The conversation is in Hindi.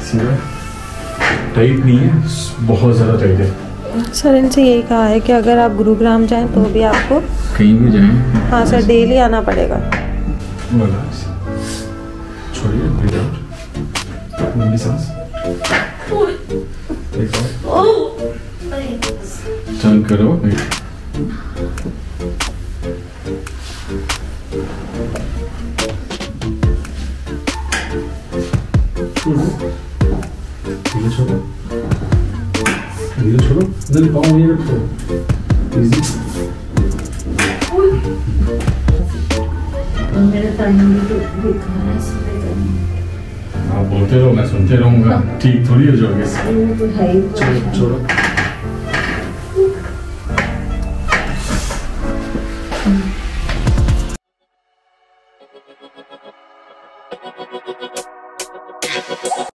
सीधा टाइट नहीं है, बहुत ज़्यादा टाइट है। सर इनसे यही कहा है कि अगर आप गुरुग्राम जाएं तो भी आपको कहीं भी जाएं, हाँ सर, डेली आना पड़ेगा। छोड़िए, ब्रीथ आउट, लंबी सांस, टर्न करो, धीरे छोड़ो, धीरे छोड़ो, इधर पाँव वहीं रखो, इजी। आप बोलते रहो, मैं सुनते रहूंगा, ठीक थोड़ी हो जाओगे। छोड़ो छोड़ो।